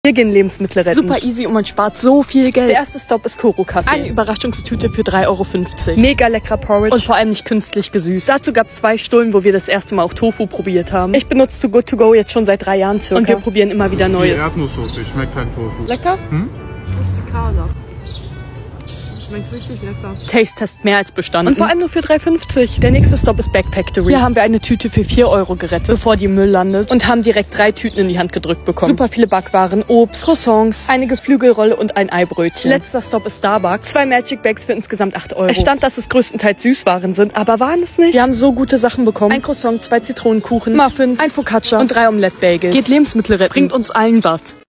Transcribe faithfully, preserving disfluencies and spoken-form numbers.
Wir gehen Lebensmittel retten. Super easy und man spart so viel Geld. Der erste Stopp ist Koro Café. Eine Überraschungstüte für drei Euro fünfzig. Mega leckerer Porridge. Und vor allem nicht künstlich gesüßt. Dazu gab es zwei Stullen, wo wir das erste Mal auch Tofu probiert haben. Ich benutze Too Good To Go jetzt schon seit drei Jahren circa. Und wir probieren immer wieder Neues. Die Erdnusssoße, ich schmeckt kein Tofu. Lecker? Hm? Rustikaler. Schmeckt richtig lecker. Taste-Test mehr als bestanden. Und vor allem nur für drei fünfzig. Der nächste Stop ist Backfactory. Hier haben wir eine Tüte für vier Euro gerettet, bevor die im Müll landet. Und haben direkt drei Tüten in die Hand gedrückt bekommen. Super viele Backwaren, Obst, Croissants, eine Geflügelrolle und ein Eibrötchen. Letzter Stop ist Starbucks. Zwei Magic Bags für insgesamt acht Euro. Es stand, dass es größtenteils Süßwaren sind, aber waren es nicht. Wir haben so gute Sachen bekommen. Ein Croissant, zwei Zitronenkuchen, Muffins, ein Focaccia und drei Omelette-Bagels. Geht Lebensmittel retten. Bringt uns allen was.